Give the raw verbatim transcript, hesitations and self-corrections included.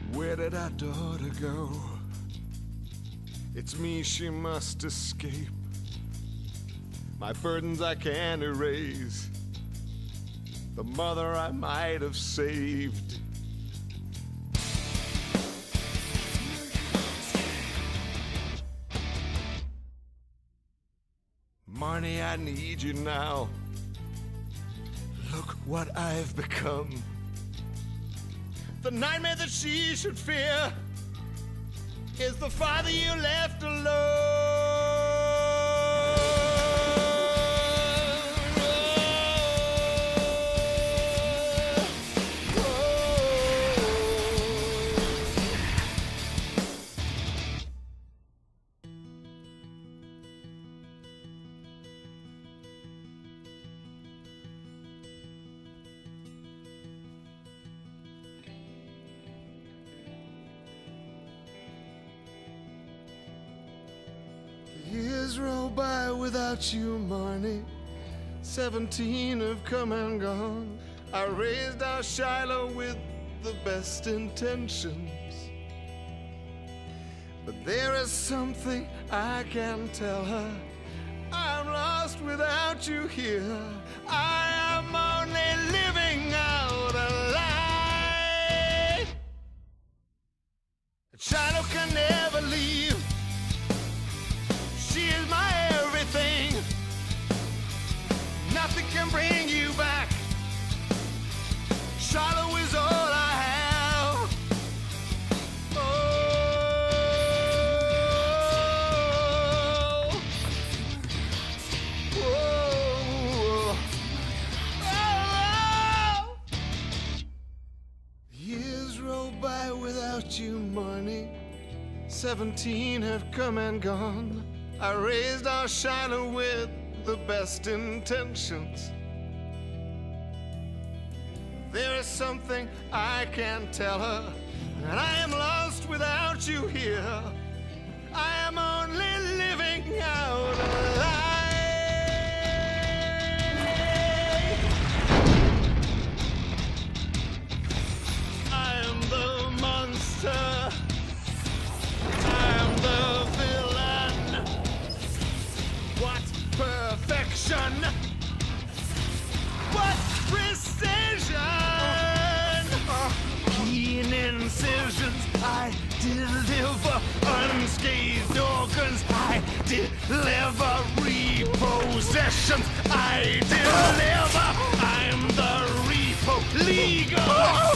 Where did our daughter go? It's me she must escape. My burdens I can't erase. The mother I might have saved. Marnie, I need you now. Look what I've become. The nightmare that she should fear is the father you left alone. Years roll by without you, Marnie. Seventeen have come and gone. I raised our Shiloh with the best intentions. But there is something I can tell her. I'm lost without you here. I am only living out a lie. Shiloh can never leave. She is my everything. Nothing can bring you back. Shiloh is all I have. Oh, oh, oh, oh. Years roll by without you, Marnie. Seventeen have come and gone. I raised our Shiloh with the best intentions. There is something I can't tell her, and I am lost without you here. I am only living out a lie. I am the monster. I am the villain. What perfection! What precision! Keen incisions, I deliver unscathed organs. I deliver repossessions. I deliver. I'm the repo legal.